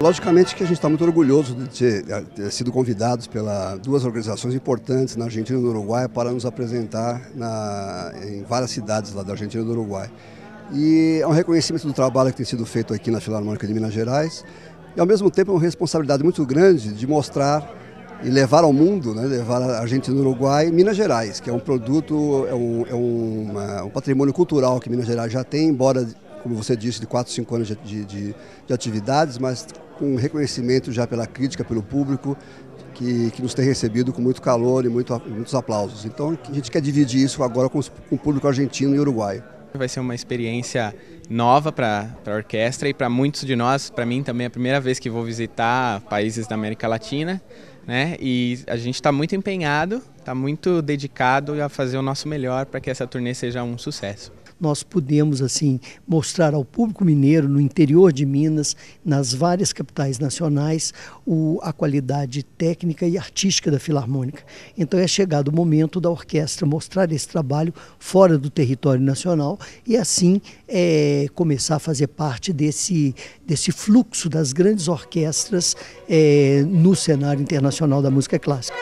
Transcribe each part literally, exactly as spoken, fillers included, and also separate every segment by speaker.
Speaker 1: Logicamente que a gente está muito orgulhoso de ter, ter sido convidados pelas duas organizações importantes na Argentina e no Uruguai para nos apresentar na, em várias cidades lá da Argentina e do Uruguai. E é um reconhecimento do trabalho que tem sido feito aqui na Filarmônica de Minas Gerais e ao mesmo tempo é uma responsabilidade muito grande de mostrar e levar ao mundo, né, levar a Argentina e o Uruguai Minas Gerais, que é um produto, é, um, é um, uma, um patrimônio cultural que Minas Gerais já tem, embora, como você disse, de quatro, cinco anos de, de, de atividades, mas com reconhecimento já pela crítica, pelo público, que, que nos tem recebido com muito calor e muito, muitos aplausos. Então a gente quer dividir isso agora com, com o público argentino e uruguaio.
Speaker 2: Vai ser uma experiência nova para a orquestra e para muitos de nós, para mim também é a primeira vez que vou visitar países da América Latina, né? E a gente está muito empenhado, está muito dedicado a fazer o nosso melhor para que essa turnê seja um sucesso.
Speaker 3: Nós pudemos assim mostrar ao público mineiro no interior de Minas, nas várias capitais nacionais, o, a qualidade técnica e artística da Filarmônica. Então é chegado o momento da orquestra mostrar esse trabalho fora do território nacional e assim é, começar a fazer parte desse, desse fluxo das grandes orquestras é, no cenário internacional da música clássica.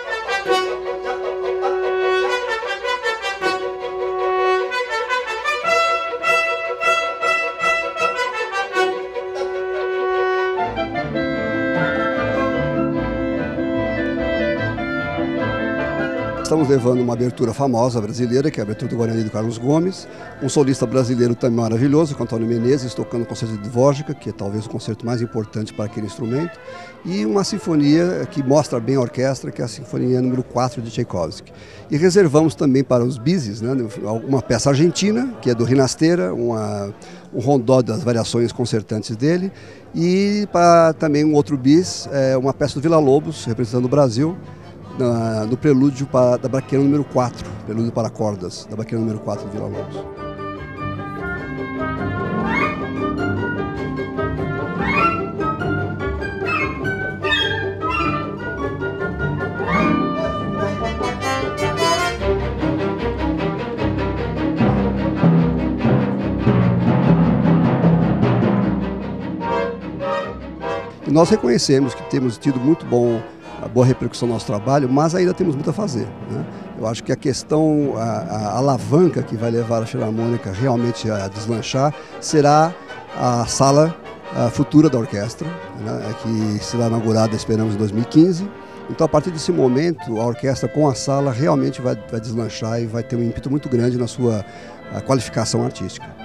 Speaker 1: Estamos levando uma abertura famosa brasileira, que é a abertura do Guarani do Carlos Gomes, um solista brasileiro também maravilhoso, com Antônio Menezes, tocando o concerto de Dvořák, que é talvez o concerto mais importante para aquele instrumento, e uma sinfonia que mostra bem a orquestra, que é a Sinfonia número quatro de Tchaikovsky. E reservamos também para os bises, né, uma peça argentina, que é do Rinastera, uma, um rondó das variações concertantes dele, e para também um outro bis, é, uma peça do Villa-Lobos, representando o Brasil, Na, no prelúdio para, da Braquiana número quatro, prelúdio para cordas, da Braquiana número quatro de Villa-Lobos. E nós reconhecemos que temos tido muito bom a boa repercussão do nosso trabalho, mas ainda temos muito a fazer, né? Eu acho que a questão, a, a alavanca que vai levar a Filarmônica realmente a deslanchar será a sala a futura da orquestra, né, que será inaugurada, esperamos, em dois mil e quinze. Então, a partir desse momento, a orquestra com a sala realmente vai, vai deslanchar e vai ter um ímpeto muito grande na sua qualificação artística.